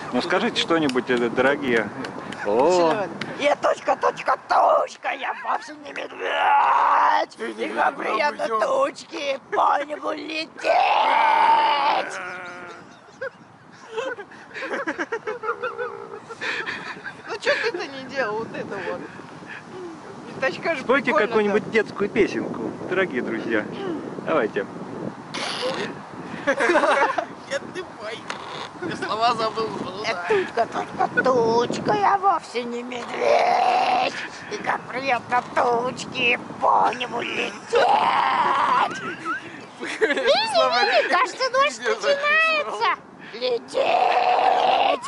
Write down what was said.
Ну скажите что-нибудь, дорогие. О, Я точка, я вовсе не медведь. И как приятно тучки по небу лететь. Ну что ты-то не делал вот это вот? Пятачка же спойте прикольно, какую-нибудь да. детскую песенку, дорогие друзья. Давайте. Нет, ты пой. Я слова забыл. Тучка, я вовсе не медведь. И как приятно тучки по небу лететь. Видите, кажется, дождь начинается. Лететь.